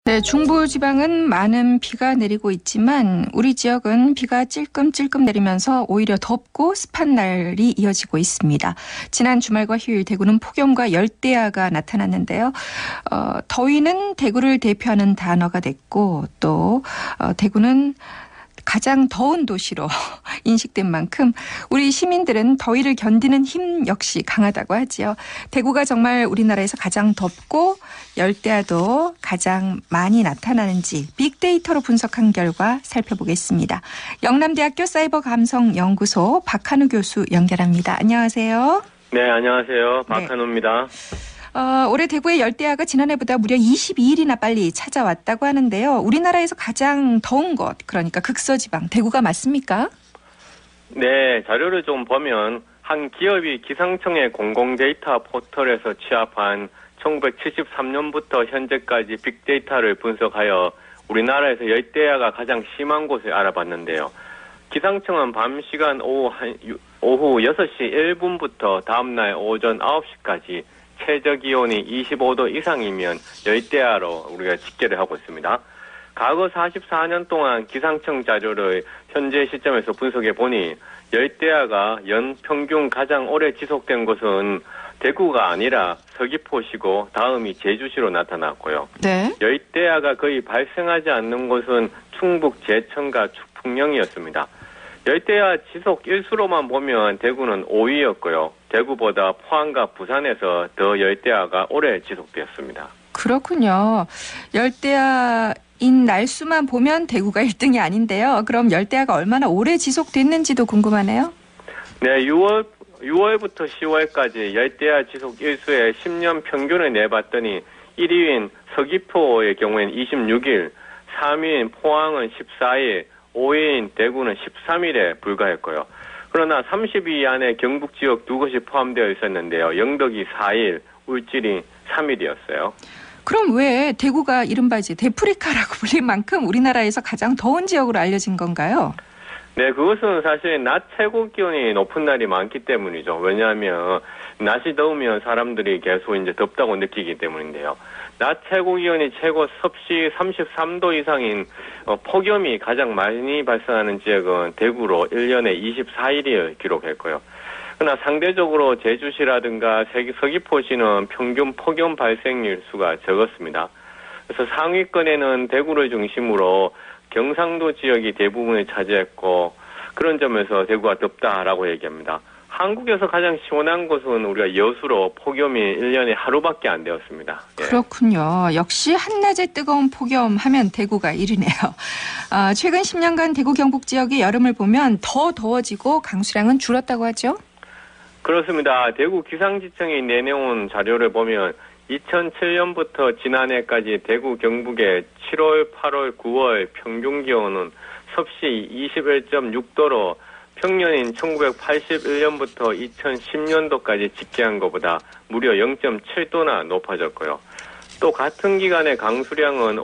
네, 중부지방은 많은 비가 내리고 있지만 우리 지역은 비가 찔끔찔끔 내리면서 오히려 덥고 습한 날이 이어지고 있습니다. 지난 주말과 휴일 대구는 폭염과 열대야가 나타났는데요. 더위는 대구를 대표하는 단어가 됐고 또 대구는 가장 더운 도시로 인식된 만큼 우리 시민들은 더위를 견디는 힘 역시 강하다고 하지요. 대구가 정말 우리나라에서 가장 덥고 열대야도 가장 많이 나타나는지 빅데이터로 분석한 결과 살펴보겠습니다. 영남대학교 사이버감성연구소 박한우 교수 연결합니다. 안녕하세요. 네, 안녕하세요. 박한우입니다. 올해 대구의 열대야가 지난해보다 무려 22일이나 빨리 찾아왔다고 하는데요. 우리나라에서 가장 더운 곳, 그러니까 극서지방, 대구가 맞습니까? 네, 자료를 좀 보면 한 기업이 기상청의 공공데이터 포털에서 취합한 1973년부터 현재까지 빅데이터를 분석하여 우리나라에서 열대야가 가장 심한 곳을 알아봤는데요. 기상청은 밤 시간 오후 6시 1분부터 다음날 오전 9시까지 최저기온이 25도 이상이면 열대야로 우리가 집계를 하고 있습니다. 과거 44년 동안 기상청 자료를 현재 시점에서 분석해 보니 열대야가 연평균 가장 오래 지속된 곳은 대구가 아니라 서귀포시고 다음이 제주시로 나타났고요. 네. 열대야가 거의 발생하지 않는 곳은 충북 제천과 충북령이었습니다. 열대야 지속 일수로만 보면 대구는 5위였고요. 대구보다 포항과 부산에서 더 열대야가 오래 지속되었습니다. 그렇군요. 열대야인 날수만 보면 대구가 1등이 아닌데요. 그럼 열대야가 얼마나 오래 지속됐는지도 궁금하네요. 네, 6월부터 10월까지 열대야 지속 일수의 10년 평균을 내봤더니 1위인 서귀포의 경우에는 26일, 3위인 포항은 14일, 5위인 대구는 13일에 불과했고요. 그러나 30위 안에 경북 지역 두 곳이 포함되어 있었는데요. 영덕이 4일, 울진이 3일이었어요. 그럼 왜 대구가 이른바 이제 데프리카라고 불릴 만큼 우리나라에서 가장 더운 지역으로 알려진 건가요? 네, 그것은 사실 낮 최고 기온이 높은 날이 많기 때문이죠. 왜냐하면 낮이 더우면 사람들이 계속 이제 덥다고 느끼기 때문인데요. 낮 최고 기온이 최고 섭씨 33도 이상인 폭염이 가장 많이 발생하는 지역은 대구로 1년에 24일을 기록했고요. 그러나 상대적으로 제주시라든가 서귀포시는 평균 폭염 발생일 수가 적었습니다. 그래서 상위권에는 대구를 중심으로 경상도 지역이 대부분을 차지했고 그런 점에서 대구가 덥다라고 얘기합니다. 한국에서 가장 시원한 곳은 우리가 여수로 폭염이 1년에 하루밖에 안 되었습니다. 예. 그렇군요. 역시 한낮에 뜨거운 폭염 하면 대구가 1위네요. 최근 10년간 대구 경북 지역의 여름을 보면 더 더워지고 강수량은 줄었다고 하죠? 그렇습니다. 대구 기상지청이 내놓은 자료를 보면 2007년부터 지난해까지 대구 경북의 7월, 8월, 9월 평균 기온은 섭씨 21.6도로 평년인 1981년부터 2010년도까지 집계한 것보다 무려 0.7도나 높아졌고요. 또 같은 기간의 강수량은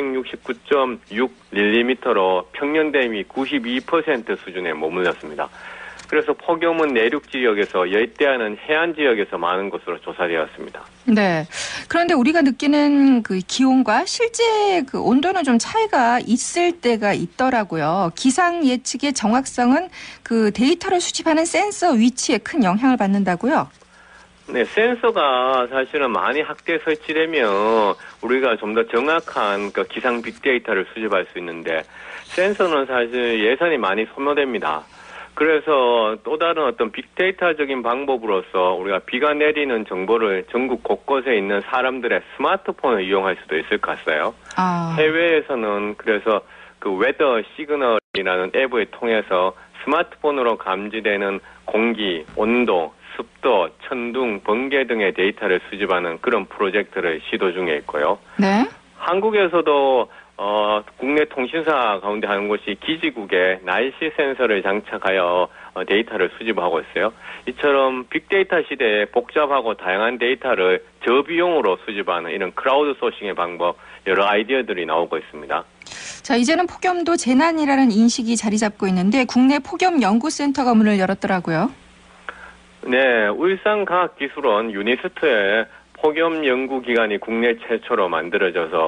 569.6mm로 평년 대비 92% 수준에 머물렀습니다. 그래서 폭염은 내륙 지역에서 열대야는 해안 지역에서 많은 것으로 조사되었습니다. 네. 그런데 우리가 느끼는 그 기온과 실제 그 온도는 좀 차이가 있을 때가 있더라고요. 기상 예측의 정확성은 그 데이터를 수집하는 센서 위치에 큰 영향을 받는다고요? 네, 센서가 사실은 많이 확대 설치되면 우리가 좀 더 정확한 그 기상 빅데이터를 수집할 수 있는데 센서는 사실 예산이 많이 소모됩니다. 그래서 또 다른 어떤 빅데이터적인 방법으로서 우리가 비가 내리는 정보를 전국 곳곳에 있는 사람들의 스마트폰을 이용할 수도 있을 것 같아요. 해외에서는 그래서 그 웨더 시그널이라는 앱을 통해서 스마트폰으로 감지되는 공기, 온도, 습도, 천둥, 번개 등의 데이터를 수집하는 그런 프로젝트를 시도 중에 있고요. 네. 한국에서도 국내 통신사 가운데 한 곳이 기지국에 날씨 센서를 장착하여 데이터를 수집하고 있어요. 이처럼 빅데이터 시대에 복잡하고 다양한 데이터를 저비용으로 수집하는 이런 크라우드 소싱의 방법, 여러 아이디어들이 나오고 있습니다. 자, 이제는 폭염도 재난이라는 인식이 자리 잡고 있는데 국내 폭염연구센터가 문을 열었더라고요. 네, 울산과학기술원 유니스트의 폭염연구기관이 국내 최초로 만들어져서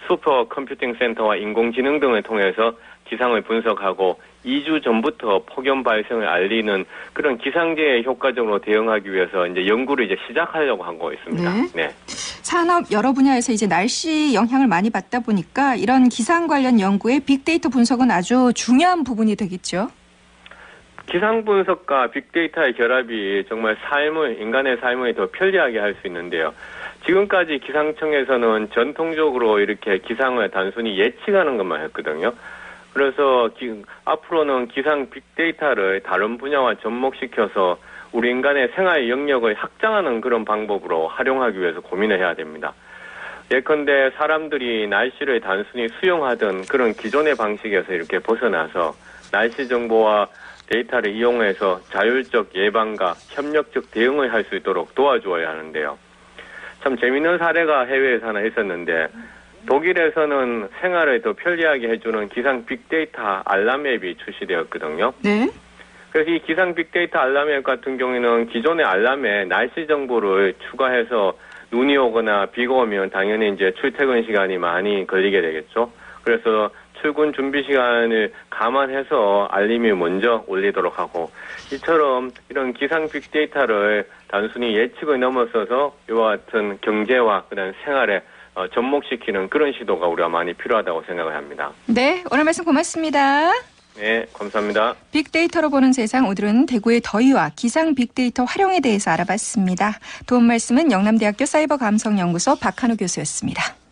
슈퍼 컴퓨팅 센터와 인공지능 등을 통해서 기상을 분석하고 2주 전부터 폭염 발생을 알리는 그런 기상재해에 효과적으로 대응하기 위해서 이제 연구를 이제 시작하려고 하고 있습니다. 네. 산업 여러 분야에서 이제 날씨 영향을 많이 받다 보니까 이런 기상 관련 연구에 빅데이터 분석은 아주 중요한 부분이 되겠죠. 기상 분석과 빅데이터의 결합이 정말 인간의 삶을 더 편리하게 할 수 있는데요. 지금까지 기상청에서는 전통적으로 이렇게 기상을 단순히 예측하는 것만 했거든요. 그래서 앞으로는 기상 빅데이터를 다른 분야와 접목시켜서 우리 인간의 생활 영역을 확장하는 그런 방법으로 활용하기 위해서 고민을 해야 됩니다. 예컨대 사람들이 날씨를 단순히 수용하던 그런 기존의 방식에서 이렇게 벗어나서 날씨 정보와 데이터를 이용해서 자율적 예방과 협력적 대응을 할 수 있도록 도와주어야 하는데요. 참 재미있는 사례가 해외에서 하나 있었는데 독일에서는 생활을 더 편리하게 해주는 기상 빅데이터 알람 앱이 출시되었거든요. 네. 그래서 이 기상 빅데이터 알람 앱 같은 경우에는 기존의 알람에 날씨 정보를 추가해서 눈이 오거나 비가 오면 당연히 이제 출퇴근 시간이 많이 걸리게 되겠죠. 그래서 출근 준비 시간을 감안해서 알림이 먼저 울리도록 하고 이처럼 이런 기상 빅데이터를 단순히 예측을 넘어서서 이와 같은 경제와 그다음 생활에 접목시키는 그런 시도가 우리가 많이 필요하다고 생각을 합니다. 네, 오늘 말씀 고맙습니다. 네, 감사합니다. 빅데이터로 보는 세상, 오늘은 대구의 더위와 기상 빅데이터 활용에 대해서 알아봤습니다. 도움 말씀은 영남대학교 사이버감성연구소 박한우 교수였습니다.